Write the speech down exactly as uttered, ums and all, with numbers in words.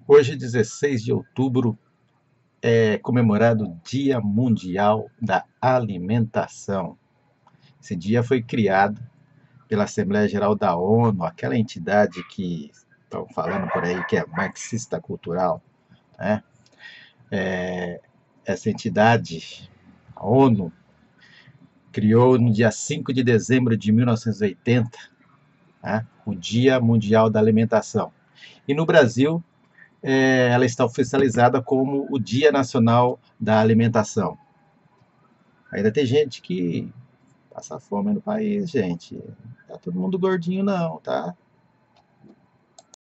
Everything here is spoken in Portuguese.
Hoje, dezesseis de outubro, é comemorado o Dia Mundial da Alimentação. Esse dia foi criado pela Assembleia Geral da ONU, aquela entidade que estão falando por aí que é marxista cultural, né? Essa entidade, a ONU, criou no dia cinco de dezembro de mil novecentos e oitenta, né, o Dia Mundial da Alimentação. E no Brasil, é, ela está oficializada como o Dia Nacional da Alimentação. Ainda tem gente que passa fome no país, gente. Tá todo mundo gordinho, não, tá?